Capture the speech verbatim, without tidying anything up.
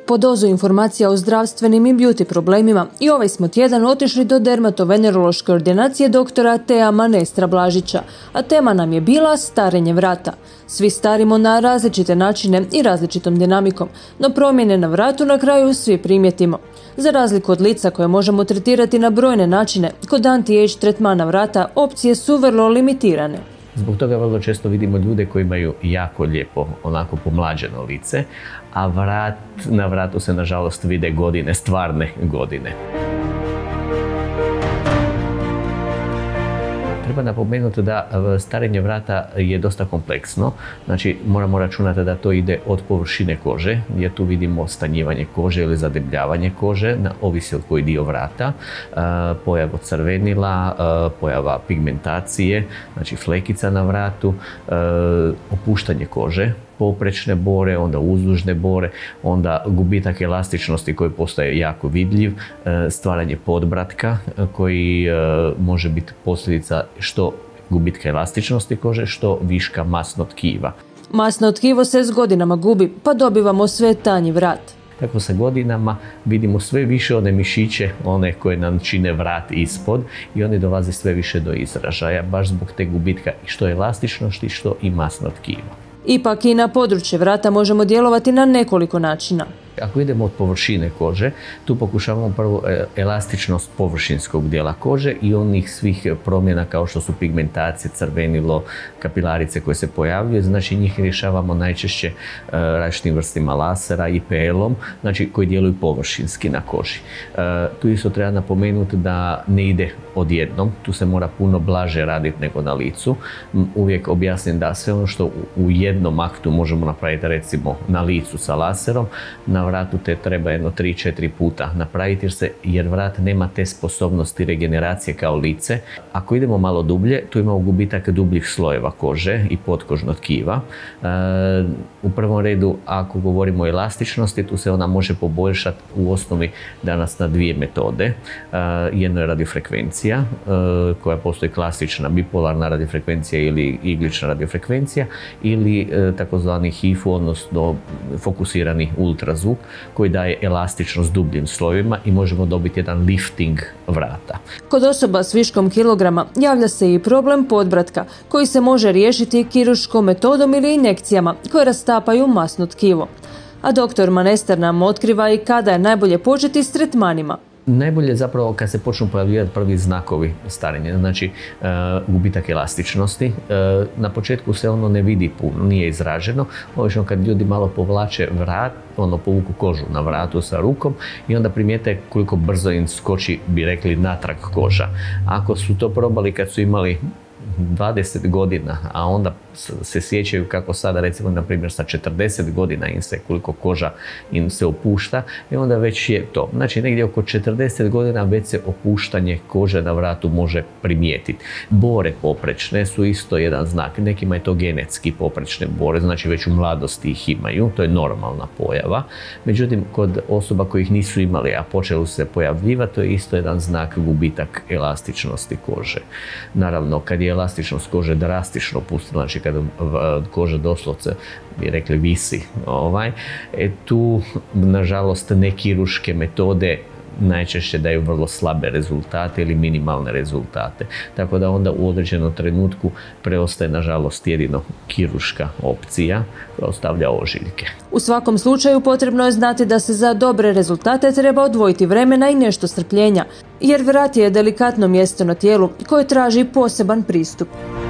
Po dozu informacija o zdravstvenim i beauty problemima i ovaj smo tjedan otišli do dermatovenerološke ordinacije doktora Tea Manestra Blažića, a tema nam je bila starenje vrata. Svi starimo na različite načine i različitom dinamikom, no promjene na vratu na kraju svi primjetimo. Za razliku od lica koje možemo tretirati na brojne načine, kod anti-age tretmana vrata opcije su vrlo limitirane. Zbog toga vrlo često vidimo ljude koji imaju jako lijepo, onako pomlađeno lice, a vrat, na vratu se nažalost vide godine, stvarne godine. Treba napomenuti da starenje vrata je dosta kompleksno, znači moramo računati da to ide od površine kože, gdje tu vidimo stanjivanje kože ili zadebljavanje kože, ovisi od koji dio vrata, pojava crvenila, pojava pigmentacije, znači flekica na vratu, opuštanje kože, poprečne bore, onda uzdužne bore, onda gubitak elastičnosti koji postaje jako vidljiv, stvaranje podbratka koji može biti posljedica što gubitka elastičnosti kože, što viška masnog tkiva. Masno tkivo se s godinama gubi, pa dobivamo sve tanji vrat. Tako sa godinama vidimo sve više one mišiće, one koje nam čine vrat ispod i oni dolaze sve više do izražaja, baš zbog te gubitka što elastičnosti, što i masnog tkiva. Ipak i na područje vrata možemo djelovati na nekoliko načina. Ako idemo od površine kože, tu pokušavamo prvo elastičnost površinskog dijela kože i onih svih promjena kao što su pigmentacije, crvenilo, kapilarice koje se pojavljuju. Znači njih rješavamo najčešće različitim vrstima lasera i P L-om, znači koji djeluju površinski na koži. Tu isto treba napomenuti da ne ide odjednom, tu se mora puno blaže raditi nego na licu. Uvijek objasnim da sve ono što u jednom aktu možemo napraviti recimo na licu sa laserom, na vratu te treba jedno tri četiri puta napraviti jer, se, jer vrat nema te sposobnosti regeneracije kao lice. Ako idemo malo dublje, tu imamo gubitak dubljih slojeva kože i potkožnog tkiva. E, u prvom redu, ako govorimo o elastičnosti, tu se ona može poboljšati u osnovi danas na dvije metode. E, jedno je radiofrekvencija, e, koja postoji klasična bipolarna radiofrekvencija ili iglična radiofrekvencija, ili e, takozvani H I F U, odnosno fokusirani ultrazvuk, koji daje elastičnost dubljim slojevima i možemo dobiti jedan lifting vrata. Kod osoba s viškom kilograma javlja se i problem podbratka, koji se može riješiti kirurškom metodom ili injekcijama koje rastapaju masno tkivo. A doktor Manestar nam otkriva i kada je najbolje početi s tretmanima. Najbolje zapravo kad se počnu pojavljivati prvi znakovi starenja, znači e, gubitak elastičnosti. E, na početku se ono ne vidi puno, nije izraženo. Obično kad ljudi malo povlače vrat, ono povuku kožu na vratu sa rukom i onda primijete koliko brzo im skoči, bi rekli, natrag koža. Ako su to probali kad su imali dvadeset godina, a onda se sjećaju kako sada, recimo, na primjer, sa četrdeset godina im se koliko koža im se opušta i onda već je to. Znači, negdje oko četrdeset godina već se opuštanje kože na vratu može primijetiti. Bore poprečne su isto jedan znak. Nekima je to genetski poprečne bore, znači već u mladosti ih imaju, to je normalna pojava. Međutim, kod osoba koji ih nisu imali, a počeli se pojavljivati, to je isto jedan znak gubitak elastičnosti kože. Naravno, kad je elastičnost kože drastično opustila, znači kada koža doslovce, bi rekli, visi, ovaj, e, tu nažalost ne kirurške metode najčešće daju vrlo slabe rezultate ili minimalne rezultate. Tako da onda u određenom trenutku preostaje nažalost jedino kirurška opcija koja ostavlja ožiljke. U svakom slučaju potrebno je znati da se za dobre rezultate treba odvojiti vremena i nešto strpljenja, jer vrat je delikatno mjesto na tijelu koje traži poseban pristup.